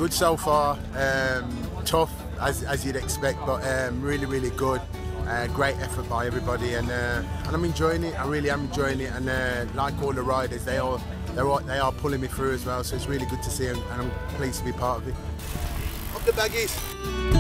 Good so far. Tough as you'd expect, but really good. Great effort by everybody, and I'm enjoying it. I really am enjoying it, and like all the riders, they are pulling me through as well. So it's really good to see, and I'm pleased to be part of it. Up the baggies.